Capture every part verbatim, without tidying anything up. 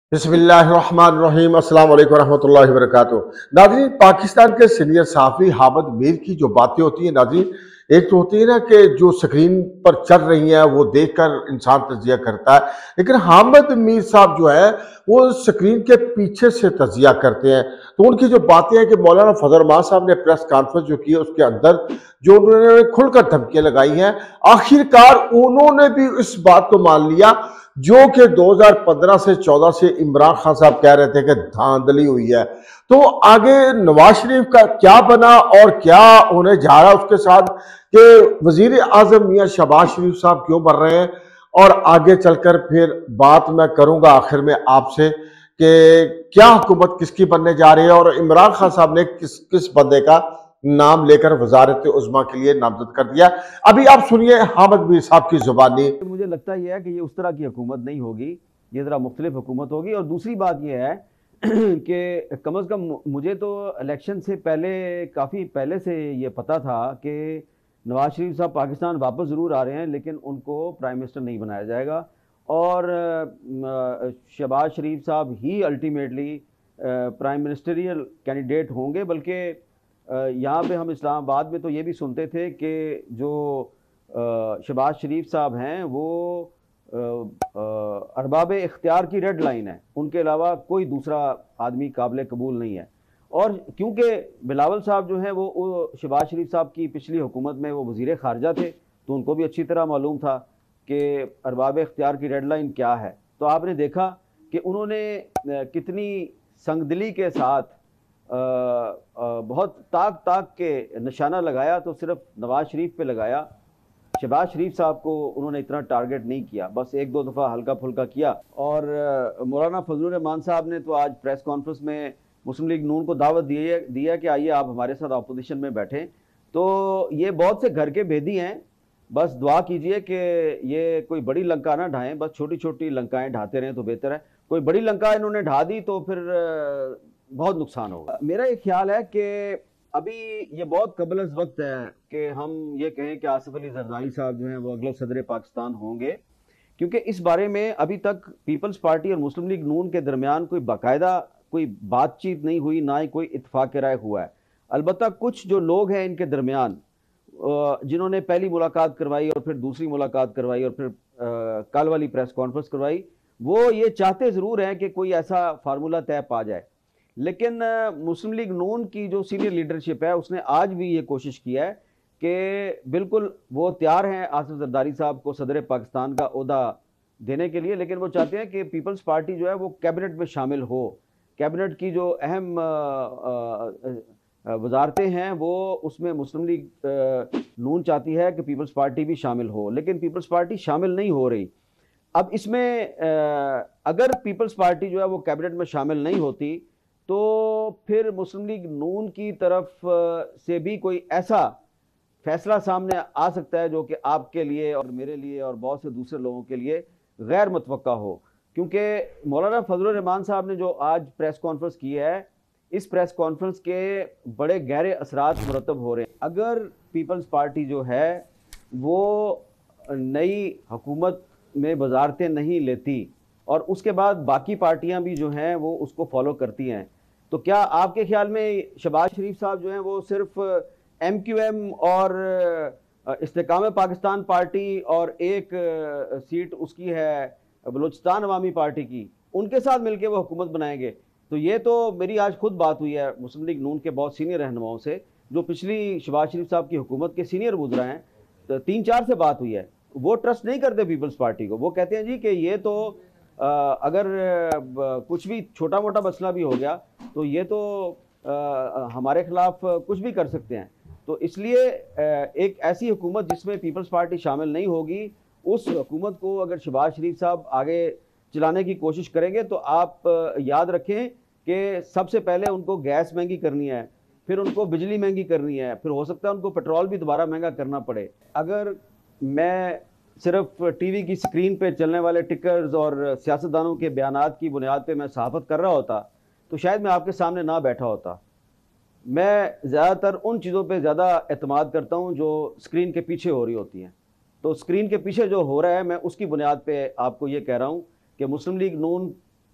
बिस्मिल्लाहिर्रहमानिर्रहीम अस्सलाम वालेकुम रहमतुल्लाहि व बरकातुहू। नाज़रीन, पाकिस्तान के सीनियर सहाफ़ी हामिद मीर की जो बातें होती हैं नाज़रीन, एक तो होती है ना कि जो स्क्रीन पर चल रही हैं वो देखकर इंसान तजिया करता है, लेकिन हामिद मीर साहब जो है वो स्क्रीन के पीछे से तजिया करते हैं। तो उनकी जो बातें हैं कि मौलाना फजल रहमान साहब ने प्रेस कॉन्फ्रेंस जो की है उसके अंदर जो उन्होंने खुलकर धमकियां लगाई हैं, आखिरकार उन्होंने भी इस बात को मान लिया जो कि दो हज़ार पंद्रह से चौदह से इमरान खान साहब कह रहे थे कि धांधली हुई है। तो आगे नवाज शरीफ का क्या बना और क्या होने जा रहा है उसके साथ कि वजीर आजम मियां शहबाज शरीफ साहब क्यों बन रहे हैं, और आगे चलकर फिर बात मैं करूंगा आखिर में आपसे कि क्या हुकूमत किसकी बनने जा रही है और इमरान खान साहब ने किस किस बंदे का नाम लेकर वजारत उज़्मा के लिए नामजद कर दिया। अभी आप सुनिए हामिद मीर साहब की जुबानी। मुझे लगता यह है कि ये उस तरह की हुकूमत नहीं होगी, ये ज़रा मुख्तलिफ हुकूमत होगी। और दूसरी बात यह है कि कम अज़ कम मुझे तो इलेक्शन से पहले, काफ़ी पहले से ये पता था कि नवाज शरीफ साहब पाकिस्तान वापस ज़रूर आ रहे हैं, लेकिन उनको प्राइम मिनिस्टर नहीं बनाया जाएगा और शहबाज शरीफ साहब ही अल्टीमेटली प्राइम मिनिस्टरियल कैंडिडेट होंगे। बल्कि यहाँ पे हम इस्लामाबाद में तो ये भी सुनते थे कि जो शहबाज शरीफ साहब हैं वो अरबाब इख्तियार की रेड लाइन है, उनके अलावा कोई दूसरा आदमी काबिल कबूल नहीं है। और क्योंकि बिलावल साहब जो हैं वो शहबाज शरीफ साहब की पिछली हुकूमत में वो वज़ीर ख़ारजा थे, तो उनको भी अच्छी तरह मालूम था कि अरबाब इख्तियार की रेड लाइन क्या है। तो आपने देखा कि उन्होंने कितनी संगदिली के साथ आ, आ, बहुत ताक ताक के निशाना लगाया, तो सिर्फ नवाज शरीफ पे लगाया, शहबाज शरीफ साहब को उन्होंने इतना टारगेट नहीं किया, बस एक दो दफ़ा हल्का फुल्का किया। और मौलाना फजल रहमान साहब ने तो आज प्रेस कॉन्फ्रेंस में मुस्लिम लीग नून को दावत दी है दी है कि आइए आप हमारे साथ अपोजिशन में बैठें। तो ये बहुत से घर के भेदी हैं, बस दुआ कीजिए कि ये कोई बड़ी लंका ना ढाएं, बस छोटी छोटी लंकाएं ढाते रहें तो बेहतर है। कोई बड़ी लंका इन्होंने ढा दी तो फिर बहुत नुकसान होगा। मेरा एक ख्याल है कि अभी ये बहुत कबल अज़ वक्त है कि हम ये कहें कि आसिफ अली जरदारी साहब जो हैं वो अगले सदर पाकिस्तान होंगे, क्योंकि इस बारे में अभी तक पीपल्स पार्टी और मुस्लिम लीग नून के दरमियान कोई बाकायदा कोई बातचीत नहीं हुई, ना ही कोई इत्तफाक राय हुआ है। अलबत्ता कुछ जो लोग हैं इनके दरमियान जिन्होंने पहली मुलाकात करवाई और फिर दूसरी मुलाकात करवाई और फिर कल वाली प्रेस कॉन्फ्रेंस करवाई, वो ये चाहते ज़रूर हैं कि कोई ऐसा फार्मूला तय पा जाए। लेकिन मुस्लिम लीग नून की जो सीनियर लीडरशिप है उसने आज भी ये कोशिश की है कि बिल्कुल वो तैयार हैं आसिफ जरदारी साहब को सदर पाकिस्तान का ओहदा देने के लिए, लेकिन वो चाहते हैं कि पीपल्स पार्टी जो है वो कैबिनेट में शामिल हो। कैबिनेट की जो अहम वजारतें हैं वो उसमें मुस्लिम लीग नून चाहती है कि पीपल्स पार्टी भी शामिल हो, लेकिन पीपल्स पार्टी शामिल नहीं हो रही। अब इसमें अगर पीपल्स पार्टी जो है वो कैबिनेट में शामिल नहीं होती तो फिर मुस्लिम लीग नून की तरफ से भी कोई ऐसा फैसला सामने आ सकता है जो कि आपके लिए और मेरे लिए और बहुत से दूसरे लोगों के लिए गैर मुतवक्का हो। क्योंकि मौलाना फजल रहमान साहब ने जो आज प्रेस कॉन्फ्रेंस की है, इस प्रेस कॉन्फ्रेंस के बड़े गहरे असरात मुरतब हो रहे हैं। अगर पीपल्स पार्टी जो है वो नई हुकूमत में वजारतें नहीं लेती और उसके बाद बाकी पार्टियां भी जो हैं वो उसको फॉलो करती हैं, तो क्या आपके ख्याल में शहबाज शरीफ साहब जो हैं वो सिर्फ एम क्यू एम और इस्तेकाम पाकिस्तान पार्टी और एक सीट उसकी है बलूचिस्तान अवामी पार्टी की, उनके साथ मिलकर वो हुकूमत बनाएंगे? तो ये तो मेरी आज खुद बात हुई है मुस्लिम लीग नून के बहुत सीनियर रहनुमाओं से जो पिछली शहबाज शरीफ साहब की हुकूमत के सीनियर गुजरा हैं, तो तीन चार से बात हुई है। वो ट्रस्ट नहीं करते पीपल्स पार्टी को, वो कहते हैं जी कि ये तो आ, अगर आ, कुछ भी छोटा मोटा मसला भी हो गया तो ये तो आ, हमारे खिलाफ कुछ भी कर सकते हैं। तो इसलिए एक ऐसी हुकूमत जिसमें पीपल्स पार्टी शामिल नहीं होगी, उस हुकूमत को अगर शहबाज शरीफ साहब आगे चलाने की कोशिश करेंगे तो आप याद रखें कि सबसे पहले उनको गैस महंगी करनी है, फिर उनको बिजली महंगी करनी है, फिर हो सकता है उनको पेट्रोल भी दोबारा महंगा करना पड़े। अगर मैं सिर्फ टीवी की स्क्रीन पे चलने वाले टिकर्स और सियासतदानों के बयानात की बुनियाद पे मैं सहाफ़त कर रहा होता तो शायद मैं आपके सामने ना बैठा होता। मैं ज़्यादातर उन चीज़ों पे ज़्यादा एतमाद करता हूँ जो स्क्रीन के पीछे हो रही होती हैं। तो स्क्रीन के पीछे जो हो रहा है मैं उसकी बुनियाद पे आपको ये कह रहा हूँ कि मुस्लिम लीग नून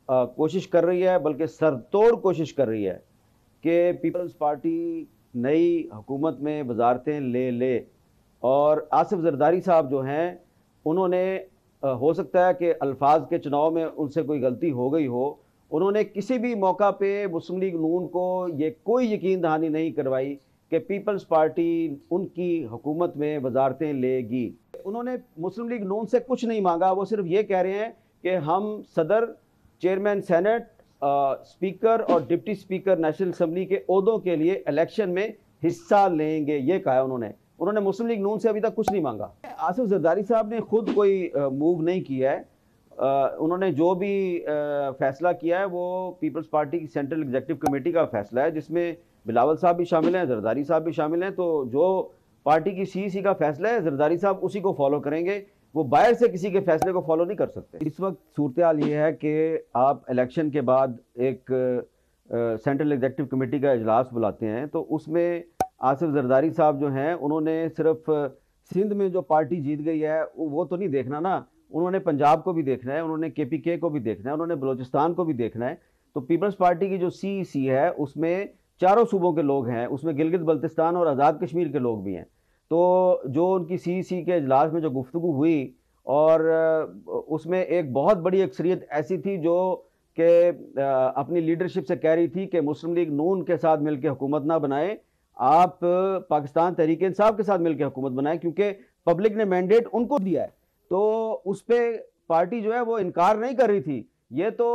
कोशिश कर रही है, बल्कि सरतोड़ कोशिश कर रही है कि पीपल्स पार्टी नई हुकूमत में वजारतें ले ले। और आसिफ जरदारी साहब जो हैं, उन्होंने हो सकता है कि अल्फाज के चुनाव में उनसे कोई गलती हो गई हो, उन्होंने किसी भी मौका पे मुस्लिम लीग नून को ये कोई यकीन दहानी नहीं करवाई कि पीपल्स पार्टी उनकी हुकूमत में वजारतें लेगी। उन्होंने मुस्लिम लीग नून से कुछ नहीं मांगा, वो सिर्फ ये कह रहे हैं कि हम सदर, चेयरमैन सेनेट, स्पीकर और डिप्टी स्पीकर नेशनल असम्बली के ओहदों के लिए इलेक्शन में हिस्सा लेंगे, ये कहा उन्होंने। उन्होंने मुस्लिम लीग नून से अभी तक कुछ नहीं मांगा। आसिफ जरदारी साहब ने खुद कोई मूव नहीं किया है। आ, उन्होंने जो भी आ, फैसला किया है वो पीपल्स पार्टी की सेंट्रल एग्जीक्यूटिव कमेटी का फैसला है, जिसमें बिलावल साहब भी शामिल हैं, जरदारी साहब भी शामिल हैं। तो जो पार्टी की सी सी का फैसला है, जरदारी साहब उसी को फॉलो करेंगे, वो बाहर से किसी के फैसले को फॉलो नहीं कर सकते। इस वक्त सूरत हाल ये है कि आप इलेक्शन के बाद एक सेंट्रल एग्जीक्यूटिव कमेटी का इजलास बुलाते हैं, तो उसमें आसिफ जरदारी साहब जो हैं, उन्होंने सिर्फ सिंध में जो पार्टी जीत गई है वो तो नहीं देखना ना, उन्होंने पंजाब को भी देखना है, उन्होंने के पी के को भी देखना है, उन्होंने बलोचिस्तान को भी देखना है। तो पीपल्स पार्टी की जो सी सी है उसमें चारों सूबों के लोग हैं, उसमें गिलगित बल्तिस्तान और आज़ाद कश्मीर के लोग भी हैं। तो जो उनकी सी सी के इजलास में जो गुफ्तगू हुई, और उसमें एक बहुत बड़ी अक्सरियत ऐसी थी जो कि अपनी लीडरशिप से कह रही थी कि मुस्लिम लीग नून के साथ मिलकर हुकूमत ना बनाए, आप पाकिस्तान तहरीक इंसाफ के साथ मिलकर हुकूमत बनाएं, क्योंकि पब्लिक ने मैंडेट उनको दिया है। तो उस पर पार्टी जो है वो इनकार नहीं कर रही थी। ये तो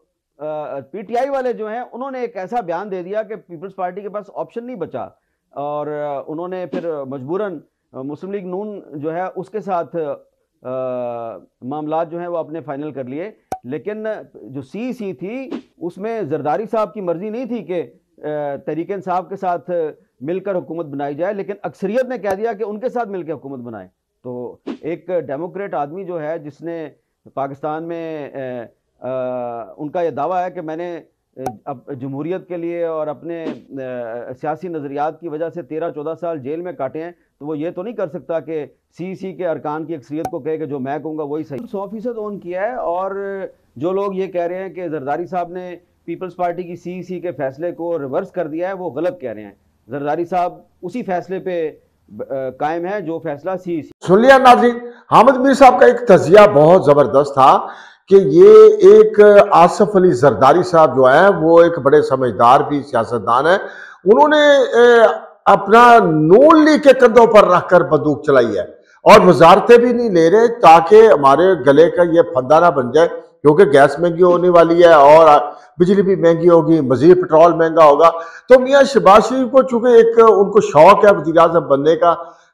पी टी आई वाले जो हैं, उन्होंने एक ऐसा बयान दे दिया कि पीपल्स पार्टी के पास ऑप्शन नहीं बचा, और उन्होंने फिर मजबूरन मुस्लिम लीग नून जो है उसके साथ मामला जो है वो अपने फाइनल कर लिए। लेकिन जो सी सी थी उसमें जरदारी साहब की मर्जी नहीं थी कि तहरीक इंसाफ के साथ मिलकर हुकूमत बनाई जाए, लेकिन अक्सरियत ने कह दिया कि उनके साथ मिलकर हुकूमत बनाए। तो एक डेमोक्रेट आदमी जो है, जिसने पाकिस्तान में आ, आ, उनका यह दावा है कि मैंने अब जमहूरियत के लिए और अपने सियासी नज़रियात की वजह से तेरह चौदह साल जेल में काटे हैं, तो वो ये तो नहीं कर सकता कि सी सी के अरकान की अक्सरियत को कहे कि जो मैं कहूँगा वही सही। सौ फीसद ओन किया है। और जो लोग ये कह रहे हैं कि जरदारी साहब ने पीपल्स पार्टी की सी सी के फैसले को रिवर्स कर दिया है, वो गलत कह रहे हैं। जरदारी साहब उसी फैसले पे कायम है जो फैसला सी सी। सुन लिया नाज़रीन, हामिद मीर साहब का एक तजिया बहुत जबरदस्त था कि ये एक आसिफ अली जरदारी साहब जो है वो एक बड़े समझदार भी सियासतदान है। उन्होंने अपना नून लीग के कंधों पर रखकर बंदूक चलाई है और वजारतें भी नहीं ले रहे ताकि हमारे गले का ये फंदा ना बन जाए, क्योंकि गैस महंगी होने वाली है और बिजली भी महंगी होगी, मजीद पेट्रोल महंगा होगा। तो मियाँ शहबाज शरीफ को चूंकि एक उनको शौक है वज़ीर आज़म बनने का,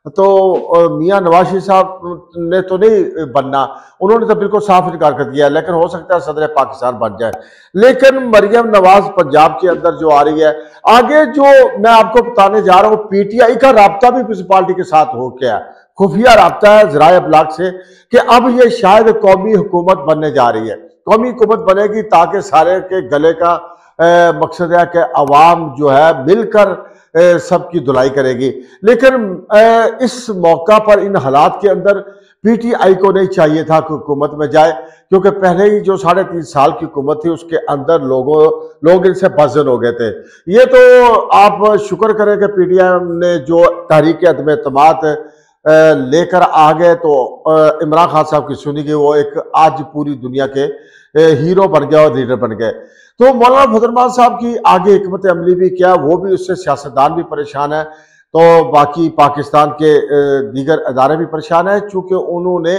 तो मियाँ नवाज शरीफ साहब ने तो नहीं बनना, उन्होंने तो बिल्कुल साफ इनकार कर दिया, लेकिन हो सकता है सदर पाकिस्तान बन जाए। लेकिन मरियम नवाज पंजाब के अंदर जो आ रही है, आगे जो मैं आपको बताने जा रहा हूँ, पी टी आई का राब्ता भी किसी पार्टी के साथ हो गया, खुफिया राब्ता है ज़राए अबलाग से, कि अब ये शायद कौमी हुकूमत बनने जा रही है। कौमी हुकूमत बनेगी ताकि सारे के गले का मकसद है कि अवाम जो है मिलकर सबकी धुलाई करेगी। लेकिन इस मौका पर इन हालात के अंदर पी टी आई को नहीं चाहिए था कि हुकूमत में जाए, क्योंकि पहले ही जो साढ़े तीन साल की हुकूमत थी उसके अंदर लोगों लोग इनसे बज़न हो गए थे। ये तो आप शुक्र करें कि पी टी आई ने जो तहरीक अदम एतमाद लेकर आ गए, तो इमरान खान साहब की सुनी गई, वो एक आज पूरी दुनिया के हीरो बन गए और लीडर बन गए। तो मौलाना फजल रहमान साहब की आगे हिकमत अमली भी क्या, वो भी उससे सियासतदान भी परेशान है, तो बाकी पाकिस्तान के दीगर अदारे भी परेशान है, चूंकि उन्होंने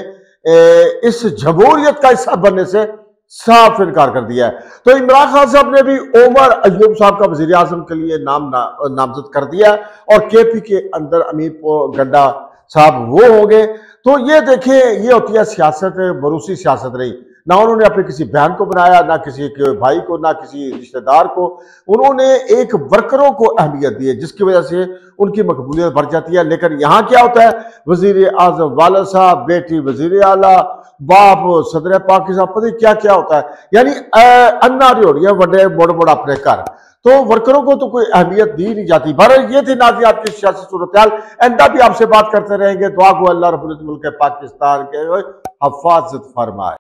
इस जमहूरियत का हिस्सा बनने से साफ इनकार कर दिया है। तो इमरान खान साहब ने भी उमर अयूब साहब का वज़ीर आज़म के लिए नाम ना, नामजद कर दिया, और के पी के अंदर अमीर गड्ढा साहब वो हो गए। तो ये देखें, ये होती है सियासत, बरूसी सियासत रही। ना उन्होंने अपने किसी बहन को बनाया, ना किसी के भाई को, ना किसी रिश्तेदार को, उन्होंने एक वर्करों को अहमियत दी है, जिसकी वजह से उनकी मकबूलियत बढ़ जाती है। लेकिन यहाँ क्या होता है, वजीर आजम वाला साहब, बेटी वजीर आला, बाप सदर पाकिस्तान, पता क्या क्या होता है, यानी अन्ना हो रही है बड़े मोड़ मोड़ अपने घर। तो वर्करों को तो कोई अहमियत दी नहीं जाती। बहरहाल ये थी नाज़रीन आपकी सियासी सूरत-ए-हाल। आइंदा भी आपसे बात करते रहेंगे। दुआ गो अल्लाह रब्बुल इज्जत मुल्क पाकिस्तान के हिफाजत फरमाए।